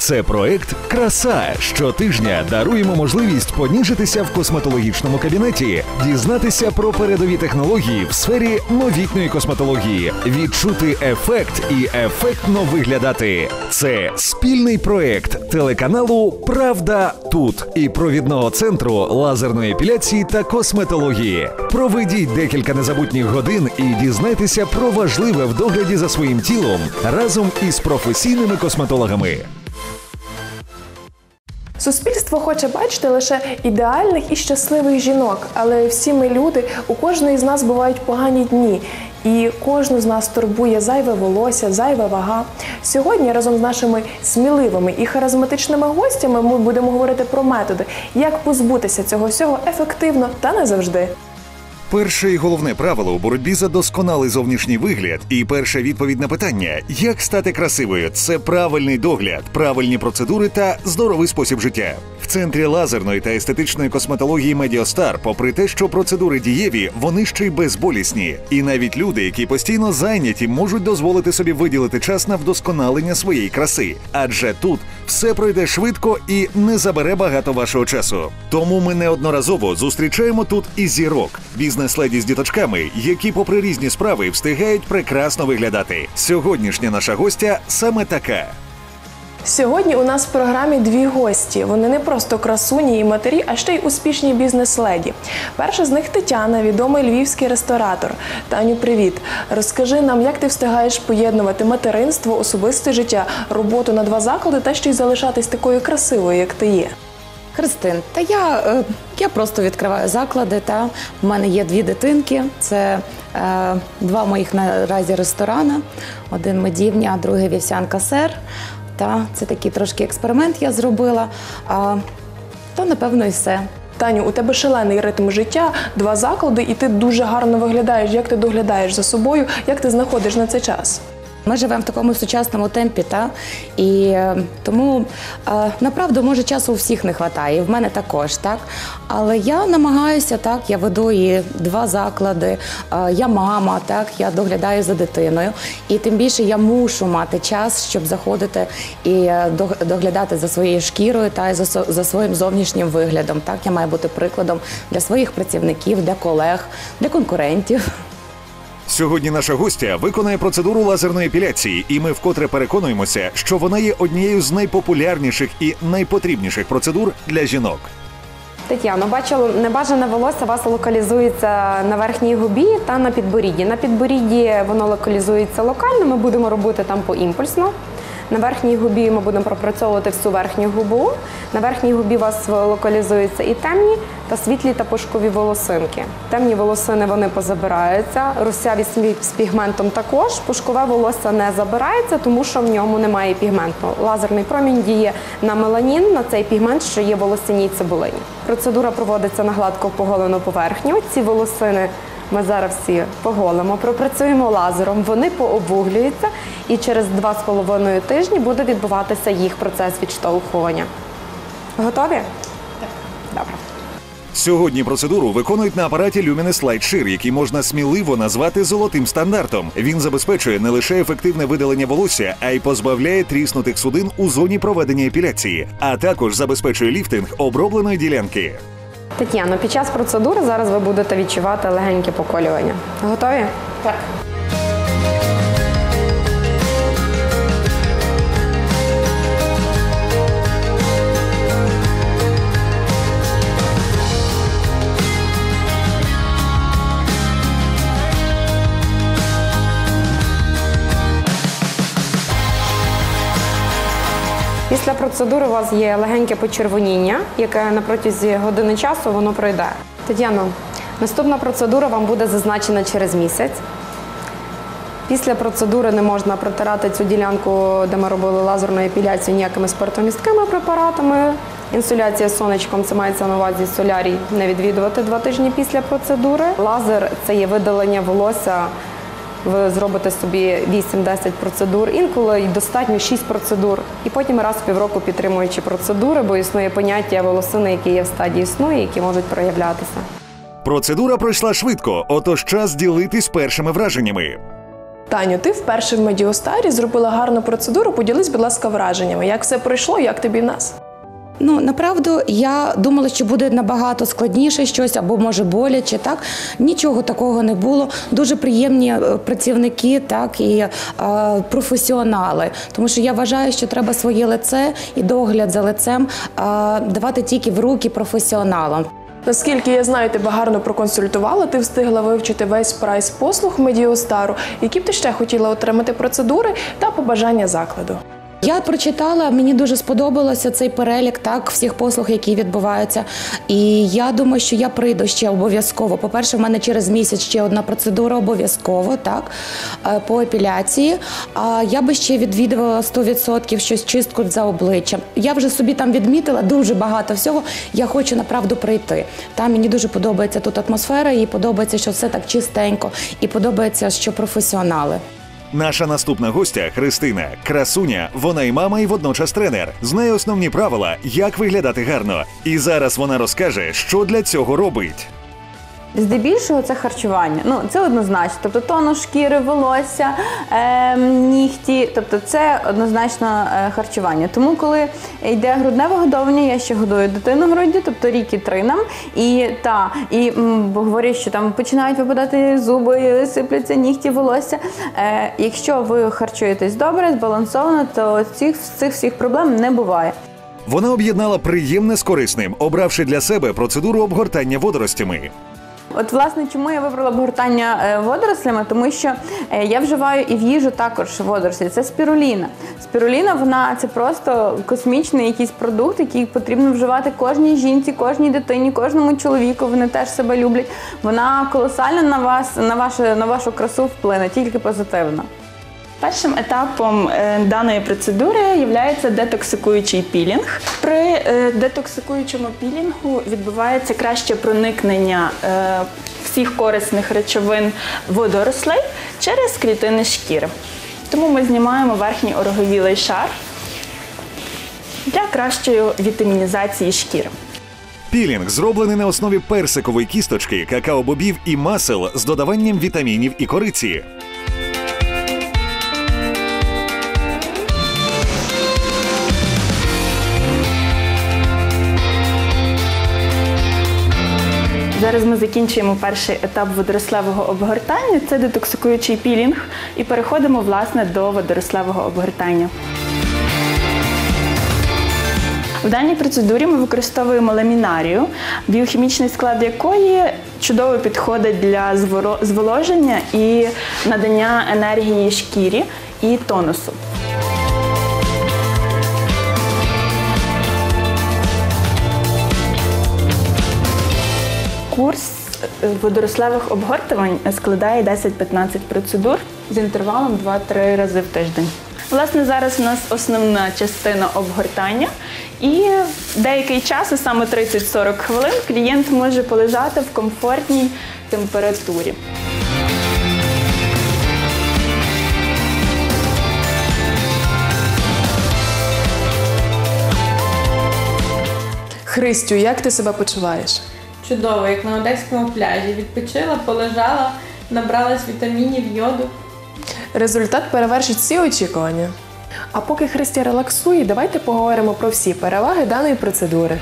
Це проект «Краса». Щотижня даруємо можливість поніжитися в косметологічному кабінеті, дізнатися про передові технології в сфері новітньої косметології, відчути ефект і ефектно виглядати. Це спільний проект телеканалу «Правда тут» і провідного центру лазерної епіляції та косметології. Проведіть декілька незабутніх годин і дізнайтеся про важливе в догляді за своїм тілом разом із професійними косметологами. Суспільство хоче бачити лише ідеальних і щасливих жінок, але всі ми люди, у кожної з нас бувають погані дні. І кожну з нас турбує зайве волосся, зайва вага. Сьогодні разом з нашими сміливими і харизматичними гостями ми будемо говорити про методи, як позбутися цього всього ефективно та не завжди. Перше і головне правило у боротьбі за досконалий зовнішній вигляд і перша відповідь на питання «Як стати красивою?» – це правильний догляд, правильні процедури та здоровий спосіб життя. В центрі лазерної та естетичної косметології Медіостар, попри те, що процедури дієві, вони ще й безболісні. І навіть люди, які постійно зайняті, можуть дозволити собі виділити час на вдосконалення своєї краси. Адже тут все пройде швидко і не забере багато вашого часу. Тому ми неодноразово зустрічаємо тут і зірок, бізнес-леді з діточками, які попри різні справи встигають прекрасно виглядати. Сьогоднішня наша гостя саме така. Сьогодні у нас в програмі дві гості. Вони не просто красуні і матері, а ще й успішні бізнес-леді. Перша з них Тетяна, відомий львівський ресторатор. Таню, привіт! Розкажи нам, як ти встигаєш поєднувати материнство, особисте життя, роботу на 2 заклади та ще й залишатись такою красивою, як ти є. Христин, та я просто відкриваю заклади. У мене є 2 дитинки, це 2 моїх наразі ресторани, один медівня, а другий вівсянка сер. Це такий трошки експеримент я зробила, то напевно і все. Таню, у тебе шалений ритм життя, 2 заклади, і ти дуже гарно виглядаєш. Як ти доглядаєш за собою, як ти знаходиш на це час? Ми живемо в такому сучасному темпі, і тому, направду, може, часу у всіх не вистачає, і в мене також, Але я намагаюся, я веду і 2 заклади, я мама, я доглядаю за дитиною, і тим більше я мушу мати час, щоб заходити і доглядати за своєю шкірою та за своїм зовнішнім виглядом. Я маю бути прикладом для своїх працівників, для колег, для конкурентів. Сьогодні наша гостя виконає процедуру лазерної епіляції, і ми вкотре переконуємося, що вона є однією з найпопулярніших і найпотрібніших процедур для жінок. Тетяно, бачу, небажане волосся у вас локалізується на верхній губі та на підборідді. На підборідді воно локалізується локально, ми будемо робити там поімпульсно. На верхній губі ми будемо пропрацьовувати всю верхню губу. На верхній губі у вас локалізуються і темні, та світлі та пушкові волосинки. Темні волосини, вони позабираються, русяві з пігментом також. Пушкове волосся не забирається, тому що в ньому немає пігменту. Лазерний промінь діє на меланін, на цей пігмент, що є в волосяній цибулині. Процедура проводиться на гладко поголену поверхню. Ці волосини ми зараз всі поголимо, пропрацюємо лазером, вони пообвуглюються, і через 2,5 тижні буде відбуватися їх процес відштовхування. Готові? Так. Добре. Сьогодні процедуру виконують на апараті Luminous Light Shear, який можна сміливо назвати золотим стандартом. Він забезпечує не лише ефективне видалення волосся, а й позбавляє тріснутих судин у зоні проведення епіляції, а також забезпечує ліфтинг обробленої ділянки. Тетяно, під час процедури зараз ви будете відчувати легеньке поколювання. Готові? Так. Після процедури у вас є легеньке почервоніння, яке на протязі години часу воно пройде. Тетяно, наступна процедура вам буде зазначена через місяць. Після процедури не можна протирати цю ділянку, де ми робили лазерну епіляцію, ніякими спиртомісткими препаратами. Інсоляція сонечком, це мається на увазі солярій, не відвідувати 2 тижні після процедури. Лазер – це є видалення волосся. Ви зробите собі 8-10 процедур, інколи й достатньо 6 процедур. І потім раз в півроку підтримуючи процедури, бо існує поняття волосини, які є в стадії сну і які можуть проявлятися. Процедура пройшла швидко, отож час ділитись першими враженнями. Таню, ти вперше в Медіостарі зробила гарну процедуру. Поділись, будь ласка, враженнями. Як все пройшло, як тобі в нас? Ну, направду, я думала, що буде набагато складніше щось, або, може, боляче, так? Нічого такого не було. Дуже приємні працівники, так, і професіонали. Тому що я вважаю, що треба своє лице і догляд за лицем давати тільки в руки професіоналам. Наскільки я знаю, тебе гарно проконсультувала, ти встигла вивчити весь прайс послуг Медіостару. Які б ти ще хотіла отримати процедури та побажання закладу? Я прочитала, мені дуже сподобалося цей перелік, так, всіх послуг, які відбуваються. І я думаю, що я прийду ще обов'язково. По-перше, в мене через місяць ще одна процедура обов'язково, так, по епіляції. А я би ще відвідувала 100% щось чистку за обличчям. Я вже собі там відмітила дуже багато всього. Я хочу, направду, прийти. Там мені дуже подобається тут атмосфера, і подобається, що все так чистенько, і подобається, що професіонали. Наша наступна гостя – Христина. Красуня, вона і мама, і водночас тренер. Знає основні правила, як виглядати гарно. І зараз вона розкаже, що для цього робить. Здебільшого це харчування. Ну, це однозначно. Тобто тонус шкіри, волосся, нігті. Тобто це однозначно харчування. Тому, коли йде грудне вигодовування, я ще годую дитину груддю, тобто рік і 3 нам. І говорять, що там починають випадати зуби, сипляться нігті, волосся. Якщо ви харчуєтесь добре, збалансовано, то цих всіх проблем не буває. Вона об'єднала приємне з корисним, обравши для себе процедуру обгортання водоростями. От, власне, чому я вибрала обгортання водорослями? Тому що я вживаю і в їжу також водорослі. Це спіруліна. Спіруліна, це просто космічний якийсь продукт, який потрібно вживати кожній жінці, кожній дитині, кожному чоловіку. Вони теж себе люблять. Вона колосально на вашу красу вплине, тільки позитивно. Першим етапом даної процедури є детоксикуючий пілінг. При детоксикуючому пілінгу відбувається краще проникнення всіх корисних речовин водорослей через клітини шкіри. Тому ми знімаємо верхній ороговілий шар для кращої вітамінізації шкіри. Пілінг зроблений на основі персикової кісточки, какао-бобів і масел з додаванням вітамінів і кориці. Зараз ми закінчуємо перший етап водорослевого обгортання – це детоксикуючий пілінг, і переходимо, власне, до водорослевого обгортання. В даній процедурі ми використовуємо ламінарію, біохімічний склад якої чудово підходить для зволоження і надання енергії шкірі і тонусу. Курс водорослевих обгортувань складає 10-15 процедур з інтервалом 2-3 рази в тиждень. Власне, зараз у нас основна частина обгортання, і деякий час, а саме 30-40 хвилин, клієнт може полежати в комфортній температурі. Христю, як ти себе почуваєш? Чудово, як на одеському пляжі. Відпочила, полежала, набралась вітамінів, йоду. Результат перевершить всі очікування. А поки Христя релаксує, давайте поговоримо про всі переваги даної процедури.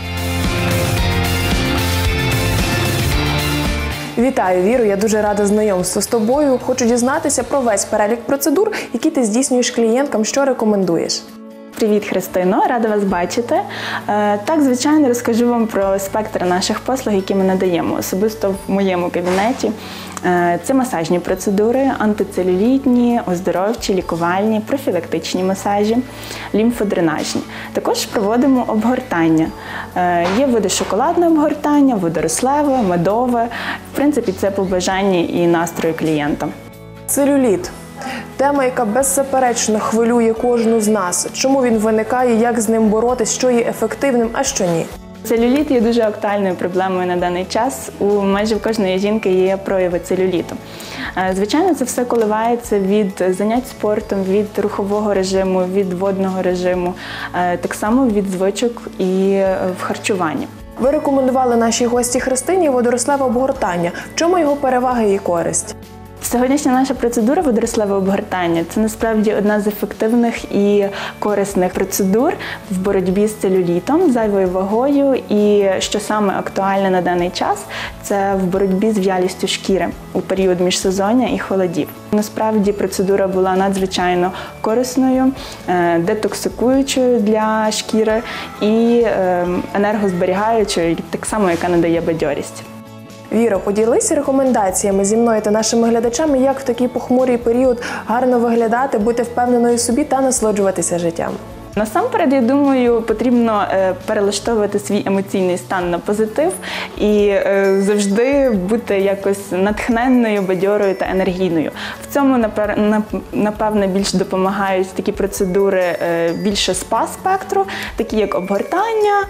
Вітаю, Віру, я дуже рада знайомству з тобою. Хочу дізнатися про весь перелік процедур, які ти здійснюєш клієнткам, що рекомендуєш. Привіт, Христино! Рада вас бачити. Так, звичайно, розкажу вам про спектр наших послуг, які ми надаємо. Особисто в моєму кабінеті. Це масажні процедури, антицелюлітні, оздоровчі, лікувальні, профілактичні масажі, лімфодренажні. Також проводимо обгортання. Є види шоколадне обгортання, водорослеве, медове. В принципі, це по бажанню і настрою клієнта. Целюліт. Тема, яка беззаперечно хвилює кожну з нас. Чому він виникає, як з ним боротись, що є ефективним, а що ні? Целюліт є дуже актуальною проблемою на даний час. У майже в кожної жінки є прояви целюліту. Звичайно, це все коливається від занять спортом, від рухового режиму, від водного режиму, так само від звичок і в харчуванні. Ви рекомендували нашій гості Христині водорослеве обгортання. В чому його переваги і користь? Сьогоднішня наша процедура водорослеве обгортання – це насправді одна з ефективних і корисних процедур в боротьбі з целюлітом, зайвою вагою і, що саме актуальне на даний час, це в боротьбі з в'ялістю шкіри у період міжсезоння і холодів. Насправді процедура була надзвичайно корисною, детоксикуючою для шкіри і енергозберігаючою, так само, яка надає бадьорість. Віро, поділися рекомендаціями зі мною та нашими глядачами, як в такий похмурий період гарно виглядати, бути впевненою в собі та насолоджуватися життям. Насамперед, я думаю, потрібно перелаштовувати свій емоційний стан на позитив і завжди бути якось натхненною, бадьорою та енергійною. В цьому, напевне, більш допомагають такі процедури більше спа-спектру, такі як обгортання,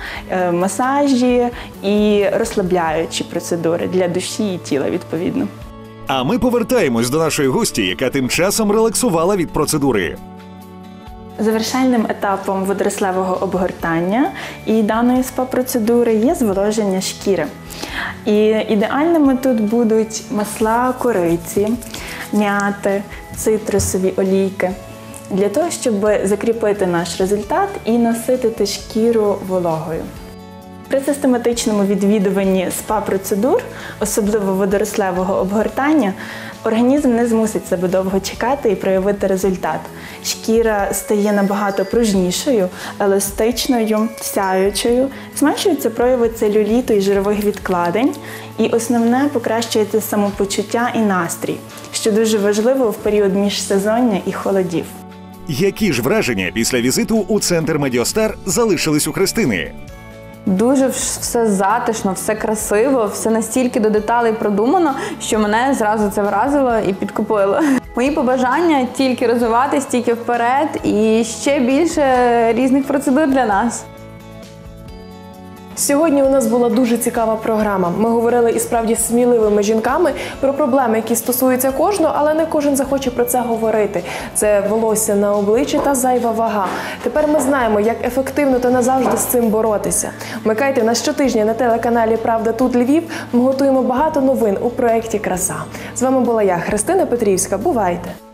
масажі і розслабляючі процедури для душі і тіла, відповідно. А ми повертаємось до нашої гості, яка тим часом релаксувала від процедури. Завершальним етапом водорослевого обгортання і даної спа-процедури є зволоження шкіри. І ідеальними тут будуть масла кориці, мяти, цитрусові олійки, для того, щоб закріпити наш результат і наситити шкіру вологою. При систематичному відвідуванні спа-процедур, особливо водорослевого обгортання, організм не змусить себе довго чекати і проявити результат. Шкіра стає набагато пружнішою, еластичною, сяючою, зменшуються прояви целюліту і жирових відкладень, і основне – покращується самопочуття і настрій, що дуже важливо в період міжсезоння і холодів. Які ж враження після візиту у центр Медіостар залишились у Христини? Дуже все затишно, все красиво, все настільки до деталей продумано, що мене зразу це вразило і підкупило. Мої побажання – тільки розвиватись, тільки вперед і ще більше різних процедур для нас. Сьогодні у нас була дуже цікава програма. Ми говорили із справді сміливими жінками про проблеми, які стосуються кожного, але не кожен захоче про це говорити. Це волосся на обличчі та зайва вага. Тепер ми знаємо, як ефективно та назавжди з цим боротися. Вмикайте нас щотижня на телеканалі «Правда тут Львів». Ми готуємо багато новин у проєкті «Краса». З вами була я, Христина Петрівська. Бувайте!